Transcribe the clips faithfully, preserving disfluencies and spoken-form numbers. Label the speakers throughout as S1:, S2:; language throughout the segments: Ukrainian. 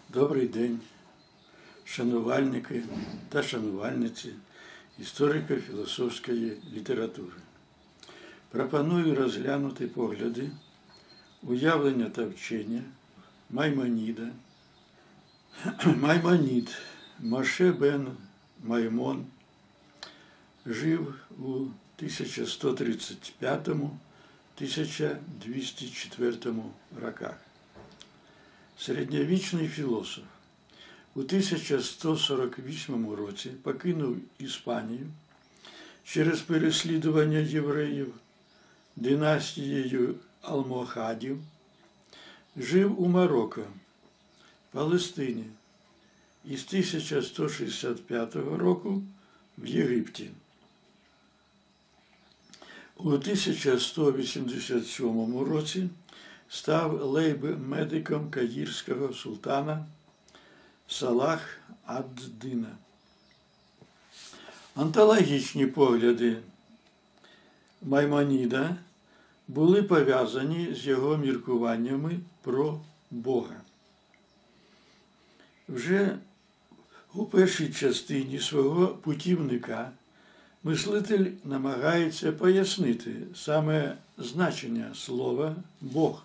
S1: Добрий день, шанувальники та шанувальниці історико-філософської літератури. Пропоную розглянути погляди, уявлення та вчення Маймоніда. Маймонід Моше бен Маймон жив у тисяча сто тридцять п'ятому - тисяча двісті четвертому роках. Середньовічний філософ. У тисяча сто сорок восьмому році покинув Іспанію через переслідування євреїв династією Алмохадів, жив у Марокко, Палестині і з тисяча сто шістдесят п'ятого року в Єгипті. У тисяча сто вісімдесят сьомому році став лейб-медиком каїрського султана Салах ад-Дина. Онтологічні погляди Маймоніда були пов'язані з його міркуваннями про Бога. Вже у першій частині свого путівника мислитель намагається пояснити саме значення слова «Бог».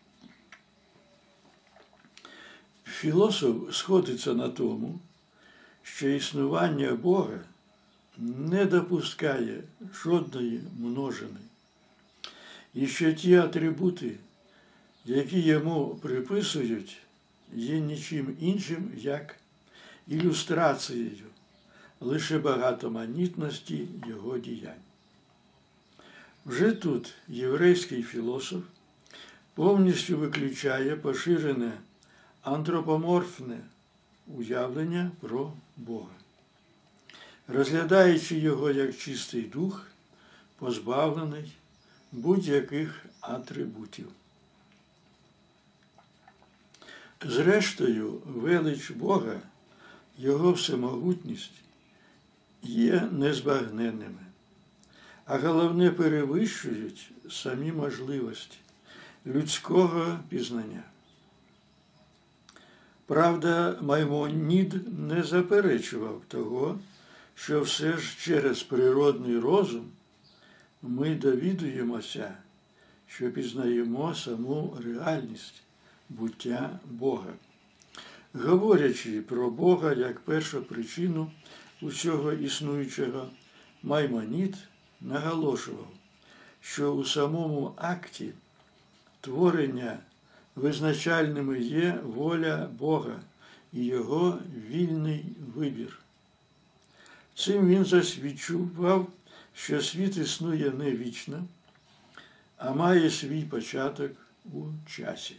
S1: Філософ сходиться на тому, що існування Бога не допускає жодної множини, і що ті атрибути, які йому приписують, є нічим іншим, як ілюстрацією лише багатоманітності його діянь. Вже тут єврейський філософ повністю виключає поширене антропоморфне уявлення про Бога, розглядаючи його як чистий дух, позбавлений будь-яких атрибутів. Зрештою, велич Бога, його всемогутність є незбагненними, а головне перевищують самі можливості людського пізнання. Правда, Маймонід не заперечував того, що все ж через природний розум ми довідуємося, що пізнаємо саму реальність буття Бога. Говорячи про Бога як першу причину усього існуючого, Маймонід наголошував, що у самому акті творення визначальними є воля Бога і його вільний вибір. Цим він засвідчував, що світ існує не вічно, а має свій початок у часі.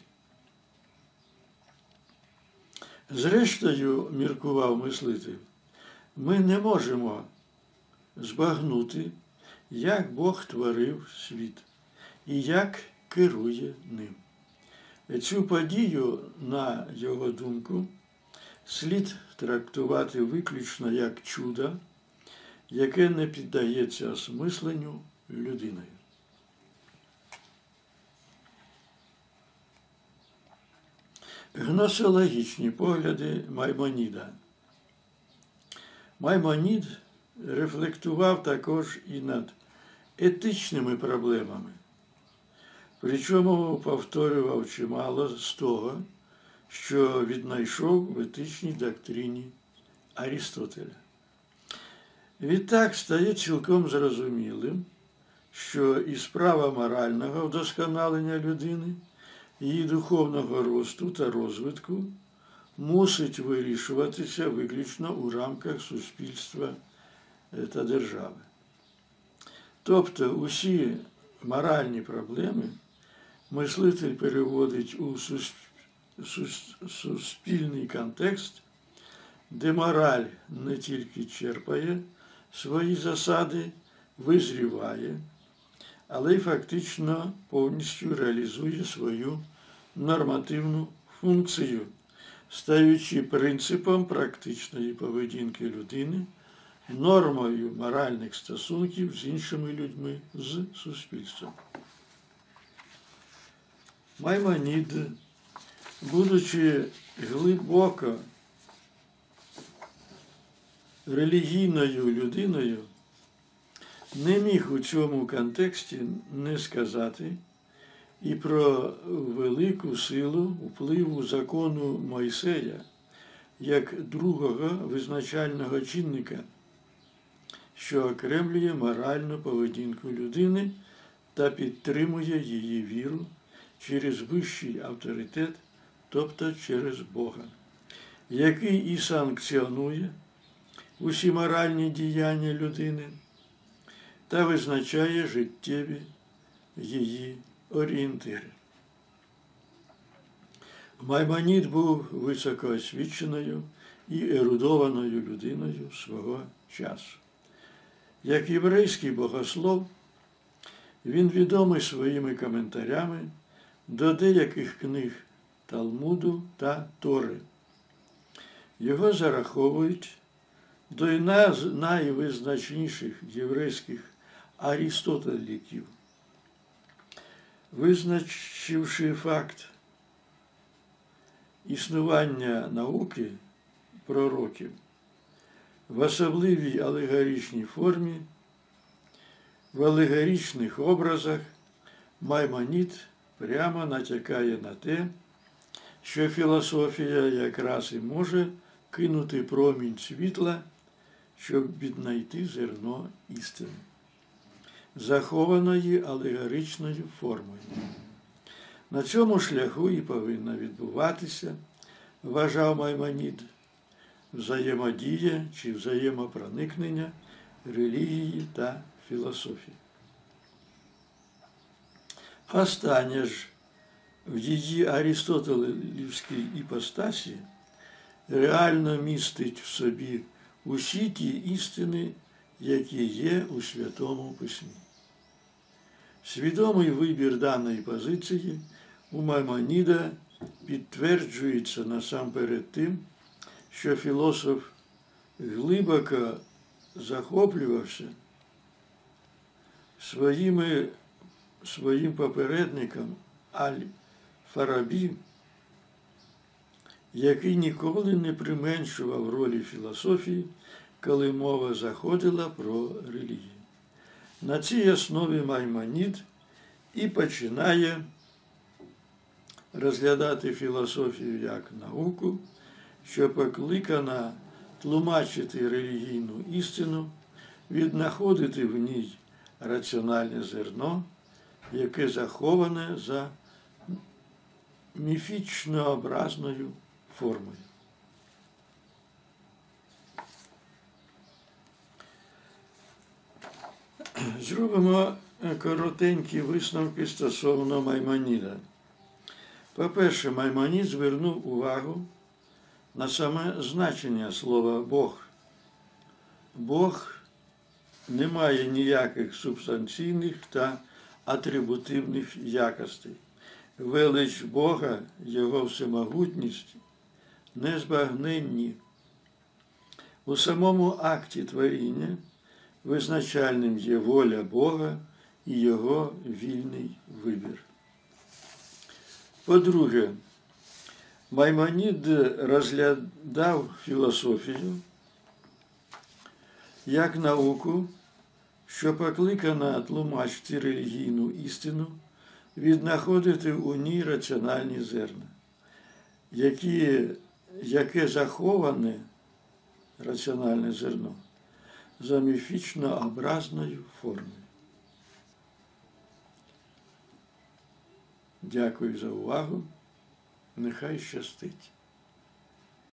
S1: Зрештою, міркував мислитель, ми не можемо збагнути, як Бог творив світ і як керує ним. Цю подію, на його думку, слід трактувати виключно як чудо, яке не піддається осмисленню людиною. Гносеологічні погляди Маймоніда. Маймонід рефлектував також і над етичними проблемами, причому повторював чимало з того, що віднайшов в етичній доктрині Арістотеля. Відтак стає цілком зрозумілим, що і справа морального вдосконалення людини, її духовного росту та розвитку мусить вирішуватися виключно у рамках суспільства та держави. Тобто усі моральні проблеми мислитель переводить у суспільний контекст, де мораль не тільки черпає свої засади, визріває, але й фактично повністю реалізує свою нормативну функцію, стаючи принципом практичної поведінки людини, нормою моральних стосунків з іншими людьми, з суспільством. Маймонід будучи глибоко релігійною людиною, не міг у цьому контексті не сказати і про велику силу впливу закону Мойсея як другого визначального чинника, що окремлює моральну поведінку людини та підтримує її віру через вищий авторитет, тобто через Бога, який і санкціонує усі моральні діяння людини та визначає життєві її орієнтири. Маймонід був високоосвіченою і ерудованою людиною свого часу. Як єврейський богослов, він відомий своїми коментарями до деяких книг Талмуду та Тори. Його зараховують до найвизначніших єврейських арістотеліків, визначивши факт існування науки пророків в особливій алегоричній формі, в алегоричних образах, Маймонід прямо натякає на те, що філософія якраз і може кинути промінь світла, щоб віднайти зерно істини, захованої алегоричною формою. На цьому шляху і повинна відбуватися, вважав Маймонід, взаємодія чи взаємопроникнення релігії та філософії. Остання ж в її арістотелівській іпостасі реально містить в собі усі ті істини, які є у Святому Письмі. Свідомий вибір даної позиції у Маймоніда підтверджується насамперед тим, що філософ глибоко захоплювався своїми, своїм попередником Аль-Фарабі, який ніколи не применшував ролі філософії, коли мова заходила про релігію. На цій основі Маймонід і починає розглядати філософію як науку, що покликана тлумачити релігійну істину, віднаходити в ній раціональне зерно, яке заховане за міфічно-образною формою. Зробимо коротенькі висновки стосовно Маймоніда. По-перше, Маймонід звернув увагу на саме значення слова «Бог». Бог не має ніяких субстанційних та атрибутивних якостей. Велич Бога, Його всемогутність незбагненні. У самому акті творіння визначальним є воля Бога і Його вільний вибір. По-друге, Маймонід розглядав філософію як науку, що покликана тлумачити релігійну істину, віднаходити у ній раціональні зерна, які, яке заховане раціональне зерно за міфічно-образною формою. Дякую за увагу. Нехай щастить.